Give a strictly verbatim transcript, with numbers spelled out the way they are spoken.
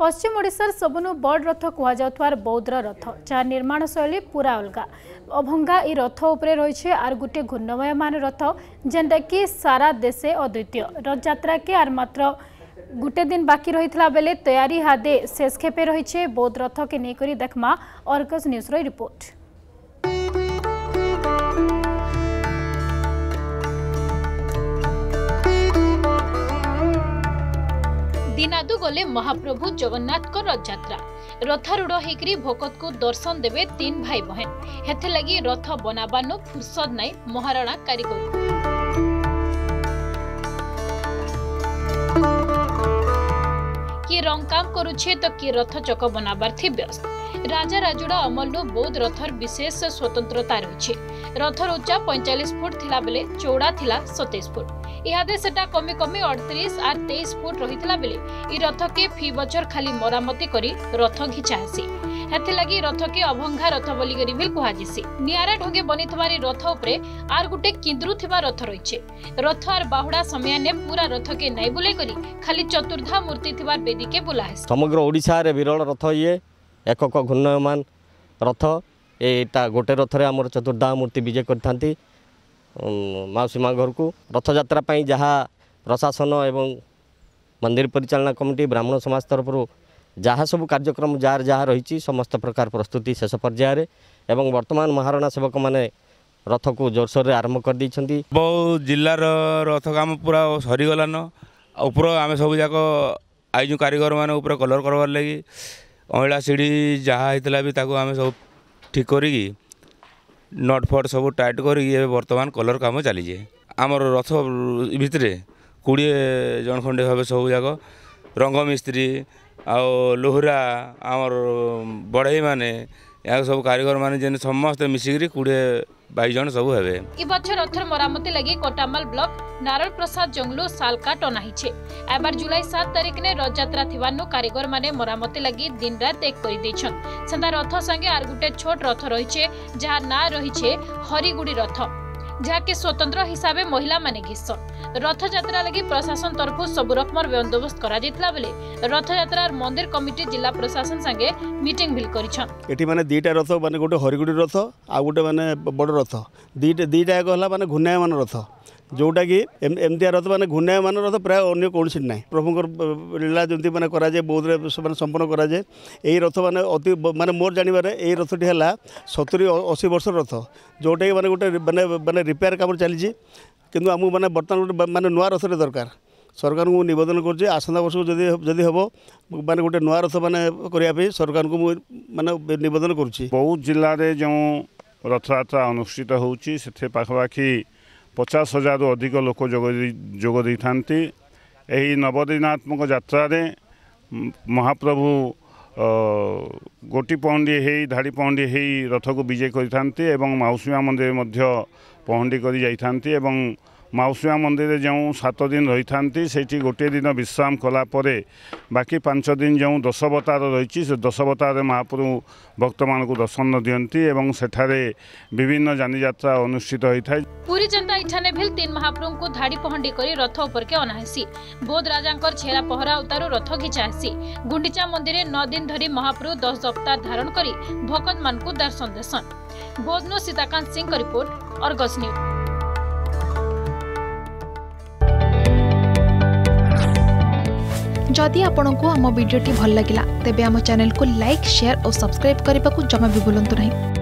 पश्चिम ओडिशार सबुनु बड़ रथ कुहार बौद्धर रथ जहाँ निर्माण शैली पूरा अलगा अभंगा ई रथ उपरे रही आर गोटे घूर्णमयमान रथ जेनटा कि सारा देशे अद्वितीय रथ यात्रा के आर मात्र गोटे दिन बाकी रही बेले तैयारी हादे शेष खेपे रही बौद्ध रथ के नेकरी देखमा अर्गस न्यूज रिपोर्ट। दिनादु गले महाप्रभु जगन्नाथ को रथ यात्रा रथारूढ़ होकर भगत को दर्शन देवे तीन भाई बहन हेथे लगी रथ बनाबानो फुर्सद नाई महाराणा कारीगर किए रंग काम करुछे तो किए रथ चक बनाबार थी व्यस्त राजा राजुड़ा अमलनु बौद्ध रथर विशेष स्वतंत्रता रही रथर उच्चा पैंतालीस फुट थिला बेले चौड़ा थिला सतैश फुट इहादे सेटा कमी कमी अड़तीस आर तेईस फुट रही बेले इ रथ के फी बचर खाली मरामती करी रथ घिचासी हेथे लगी रथ के अभंगा रथ बोली करी भी कुहाजिसी नियारा ढंगे बनी थवारी रथ उपरे आर गुटे किंद्रु थिबा रथ रहिछे रथ आर बाहुडा समय ने पूरा रथ के नै बुले करी खाली चतुर्धा मूर्ति थिबार बेदी के बुला है समग्र ओडिशा रे विरल रथ ये एकक घूर्णयमान रथ एटा गोटे रथ रे हमर चतुर्धा मूर्ति विजय करथांती माउसी माँ घर को रथ यात्रा जहाँ प्रशासन एवं मंदिर परिचालना कमिटी ब्राह्मण समाज तरफ जहाँ सब कार्यक्रम जार जहाँ रही समस्त प्रकार प्रस्तुति शेष पर्यायर एवं वर्तमान महाराणा सेवक माने रथ को जोरसोर आरंभ कर दी बहुत जिलार रथ काम पूरा सरीगलान उपर आम सब जाक आईजु कारीगर मान कलर करवार लगी अहिला सीढ़ी जहाँ होता भी आम सब ठीक करी नट फट सब टाइट कर बर्तमान कलर काम चली आमर रथ भितर कोड़े जन खंडे भाव सब जाक रंग मिस्त्री आउ लोहरा आमर बढ़ई माने या सब कारीगर माने जेने समस्त मिसिकरी कोड़े बाईस जन सब हेबे इ बच्चे रथर मरामती लगी कोटामल ब्लॉक नारायण प्रसाद जंगलो सालका टनाहीछे एबार जुलाई सात तारीख ने रथ यात्रा थिवानु कारीगर माने मरामती लगी दिन रात एक करि दैछन संदा रथ संगे आर गुटे छोट रथ रहिछे जहा ना रहिछे हरिगुडी रथ जहा के स्वतंत्र हिसाबे महिला माने घिसन रथ यात्रा लगी प्रशासन तरफ सब रकमर बंदोबस्त करा जितला बेले रथ यात्रा मंदिर कमिटी जिला प्रशासन संगे मीटिंग भी करिछन एठी माने दीटा रथ माने गोटे हरिगुडी रथ आ गोटे माने बड़ रथ दीटा दीटा एक हला माने घुन्नायमान रथ जोटा कि एमती रथ माने घुन्नायमान रथ प्राय अन्य कौन ना प्रभुंर लीला जमी मैंने कराए बौद्ध मैंने संपन्न कराए यही रथ माने अति माने मोर जानवर यही रथटी है सतुरी अशी वर्ष रथ जोटा कि माने गोटे माने माने रिपेयर काम चली किंतु आमको माने बर्तमान गोटे माने नुआ रथरे दरकार सरकार को निवेदन कर आसंता वर्ष जदि जदि हम माने गोटे नुआ रथ माने करने सरकार को माने निवेदन करुच्ची बौद्ध जिले में जो रथ यात्रा अनुष्ठित होची से पाखापाखि पचास हजार अधिक लोक जोग दे था नवदिनात्मक यात्रा महाप्रभु गोटी पहंडी हो धाड़ी पहंडी हो रथ को विजय करते मौसुमा मंदिर पहंडी कर जाते मौसुमा मंदिर जो सात दिन रही था से गोटे दिन विश्राम कलापर बाकी पांच दिन जो दशवतार रही से दशवतार महाप्रभु भक्त मान को दर्शन दियंती एवं सेठारे विभिन्न जानी यात्रा अनुष्ठित होता है पूरी जनता इठाने भेल तीन महाप्रभु को धाड़ी पहंडी करी रथ ऊपर के अनाहेसी बौद्ध राजांकर छेरा पहरा उतारू रथ घिचासी गुंडीचा मंदिर नौ दिन धरी महाप्रभु दस अवतार धारण करी भक्त मान को दर्शन देसन बौद्ध सीताकांत सिंह का रिपोर्ट अर्गस न्यूज। जदि आपंक आम भिडी भल लगा तेब आम चैनल को लाइक शेयर और सब्सक्राइब करने को जमा भी भूलु नहीं।